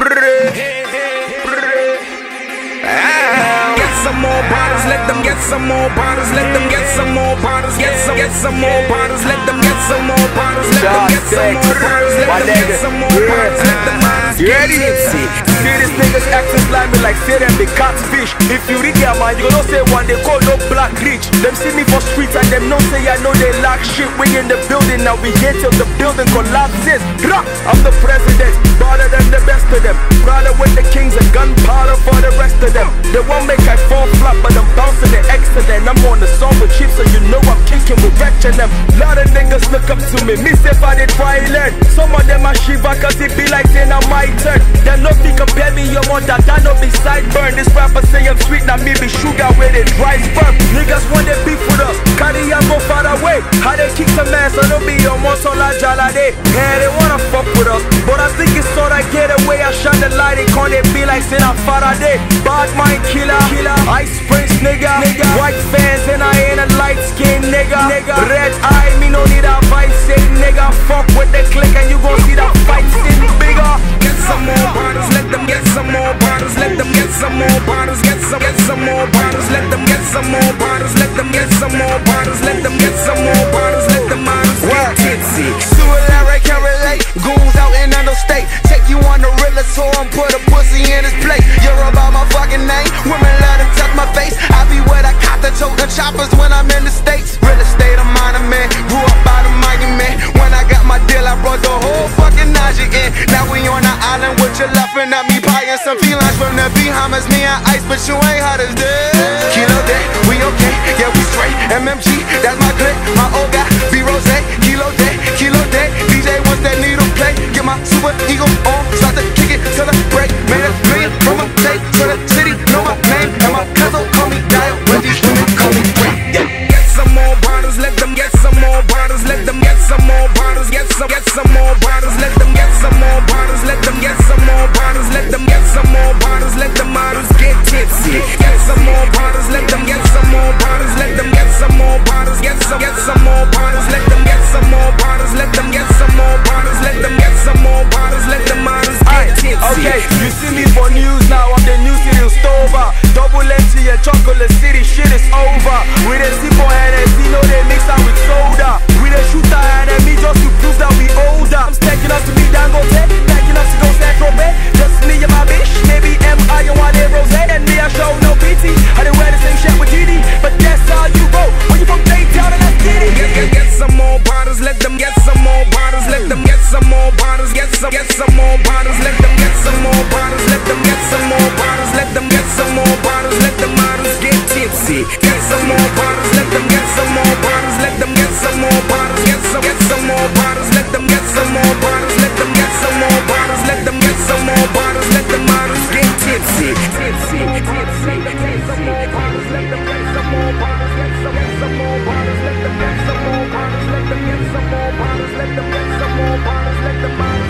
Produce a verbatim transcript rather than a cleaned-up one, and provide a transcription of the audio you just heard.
Get some more bottles, let them get some more bottles, let them get some more bottles, get some, get some more bottles, let them get some more bottles, let them get some more bottles, let them get some more bottles, let them get tipsy. See these niggas acting slimy like say them the catfish. If you read their mind, you gon' say one they call no black rich. Them see me for streets and them know say I know they lack shit. We in the building now, we here till the building collapses. I'm the president, better than the best of them. Brother with the kings and gunpowder for the rest of them. They won't make I fall flat, but I'm bouncing the excellent. I'm on the song with Chief, so you know I'm kicking with wretched them. Lot of niggas look up to me, me say I did try learn. Some of them are shiva cause it be like saying I'm my turn. Them no think compare me your mother, that no be sideburn. This rapper say I'm sweet, now me be sugar with it dry sperm. Niggas want they beef with us, carry and go far away. How they kick some ass, so don't be your monster like Jalade. Yeah, they wanna fuck with us, but I think it's all I get away. I shine the light, it can't they be like saying I'm Faraday. Bad mind killer, killer. Ice Prince nigga, nigga. White fans and I ain't a light skin nigga, nigga. Red eye, me no need a vice, say nigga. Fuck with the click and you gon' see that fight sin bigger. Get some more bottles, let them get some more bottles, let them get some more bottles, get some, get some more bottles, let them get some more bottles, let them get some more bottles, let them get some more bottles, let them bottles get tipsy. Sue Larry can relate, goons out in another state. Take you on the realest tour and put a pussy in his plate. You're about my fucking name, women let him touch my face. I be where I cop the choke the choppers when I'm in the States. Real estate, I'm on a man, grew up by the monument. When I got my deal, I brought the whole fucking Najee in. Now we on the island with you laughing at me, buying some felines from the Bahamas. Me and Ice, but you ain't hot as this. Kilo day, we okay, yeah we straight. M M G, that's my clip, my old guy, B Rose. Kilo day, kilo day, D J wants that needle play. Get my super ego on, start to kick it till the break. Made a million from a tape to the city, know my name. And my cousin call me Dial, when these women call me Ray. Yeah. Get some more bottles, let them get some more bottles, let them get some more bottles, get some, get some more bottles, let them get some more bottles, let them get some more bottles, let them get some more bottles, let the models get tipsy. Get some more bottles, let them get some more bottles, let them get some more bottles, get some, get some more bottles, let them get some more bottles, let them get some more bottles, let them get some more bottles, let the models get tipsy. Okay, you see me for news now, I'm the new city Stover. Double empty and chocolate city, shit is over. We the sip on Hennessy, know they mix out with soda. We the shooter enemy just to prove that we older. I'm stacking up to be Dangote, stacking up to go Saint-Tropez. Just me and my bitch, maybe M I and one Rose. And me I show no pity, I didn't wear the same shit with Didi. But that's how you roll, when you from Daytown and that's Diddy. Get, get, get some more bottles, let them get some more bottles, let them get some more bottles, get some, get some more bottles, let them get some more bottles, let them get some more bottles, let them get some more bottles, let the models get tipsy. Get some more bottles, let them get some more bottles, let them get some more bottles, get some, get some more bottles, let them get some more bottles, let them get some more bottles, let them get some more bottles, let the models get tipsy. Tipsy, tipsy, get some more bottles, let them get some more bottles, get some, get some more bottles, let them get some more bottles, let them get some more bottles, let them get some more bottles, let the models